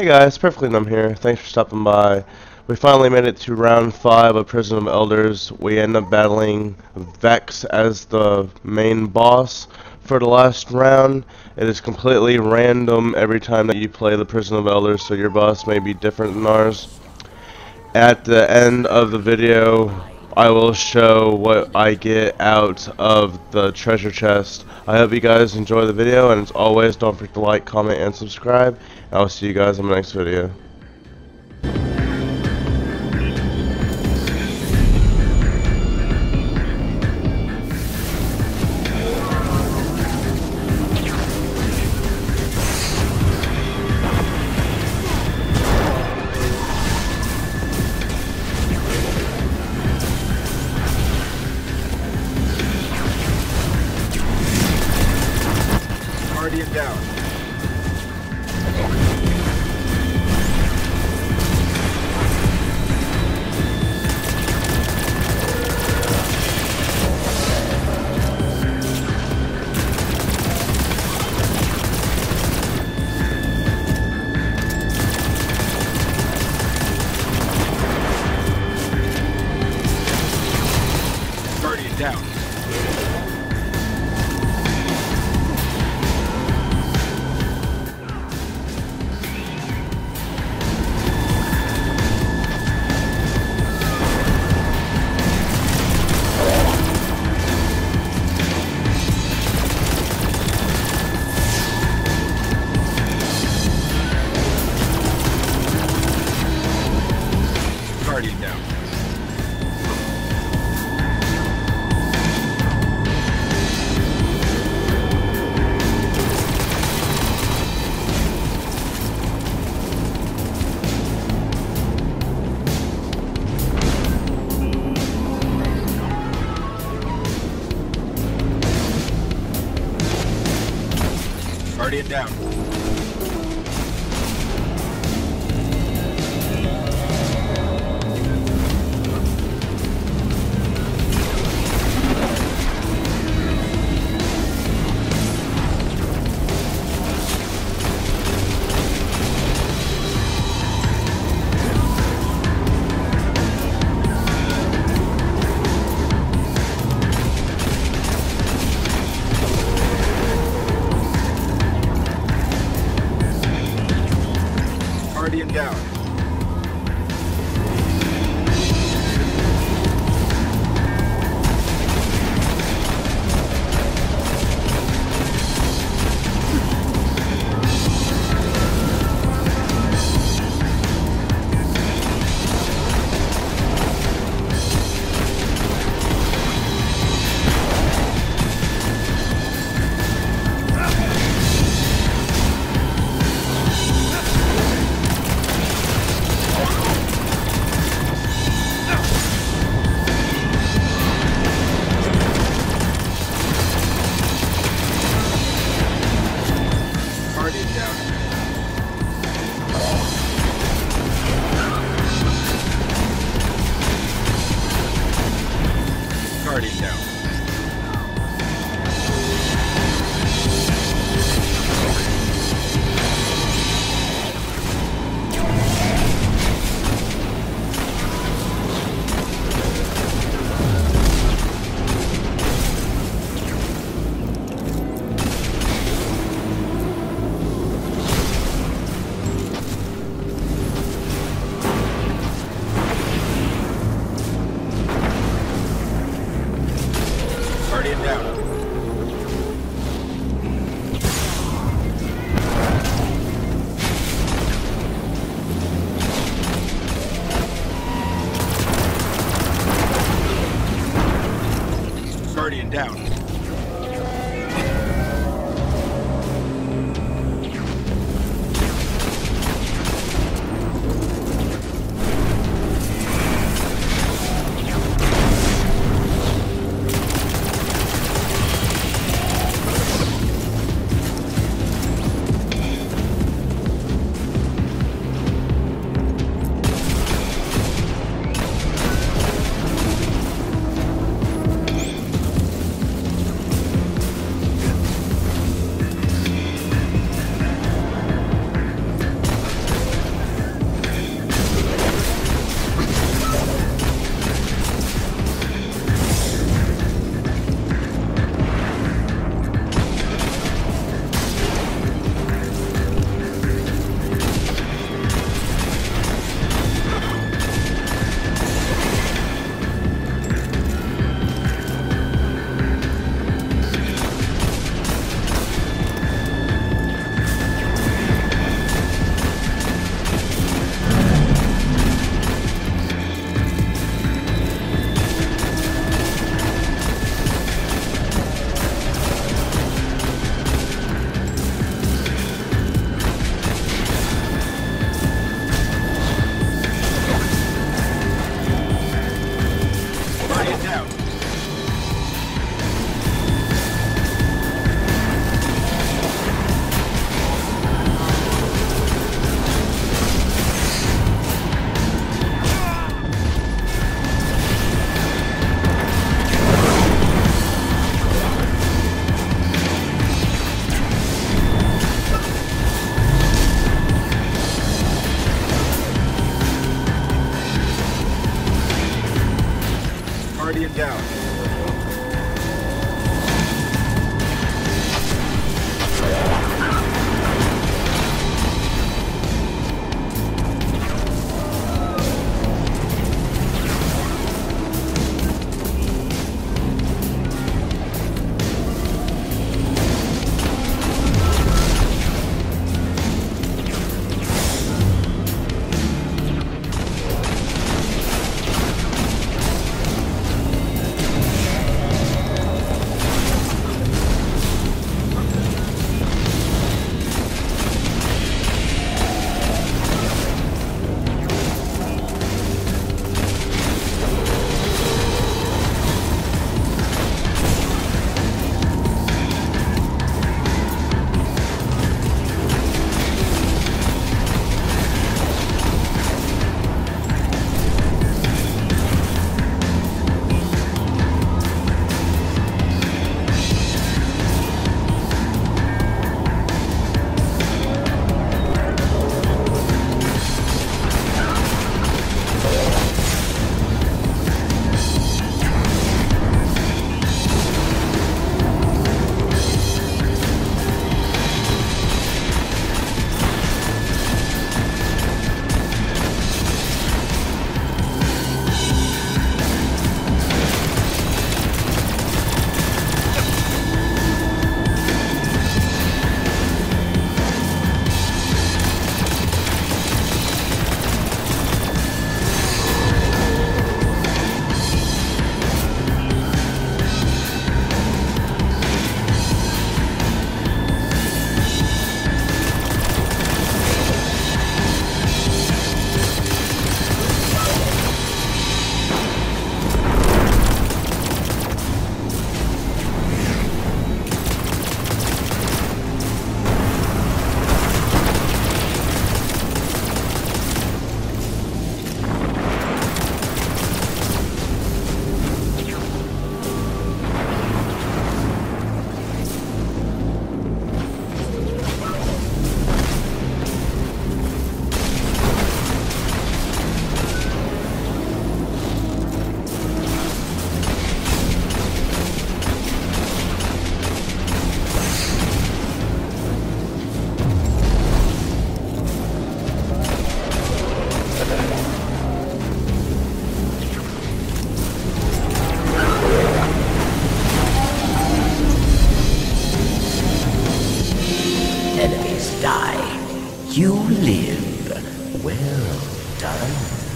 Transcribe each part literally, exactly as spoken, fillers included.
Hey guys, Perfectly Numb here. Thanks for stopping by. We finally made it to round five of Prison of Elders. We end up battling Vex as the main boss for the last round. It is completely random every time that you play the Prison of Elders, so your boss may be different than ours. At the end of the video, I will show what I get out of the treasure chest. I hope you guys enjoy the video, and as always, don't forget to like, comment, and subscribe. And I'll see you guys in the next video. Guardian down. Guardian down. Guardian down. Guardian down. Guardian down. Guardian down. Guardian down. Guardian down. Guardian down. Guardian down. You live. Well done.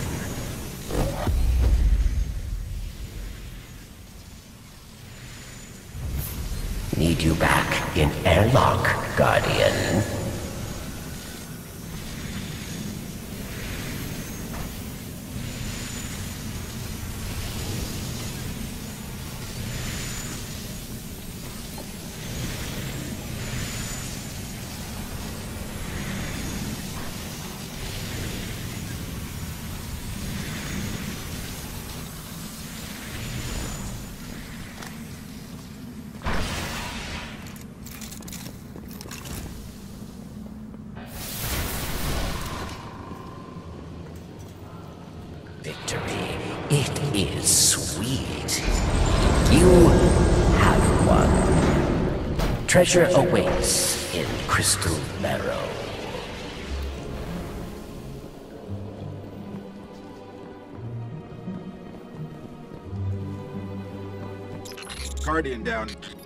Need you back in airlock, Guardian. Victory. It is sweet. You have won. Treasure awaits in Crystal Barrow. Guardian down.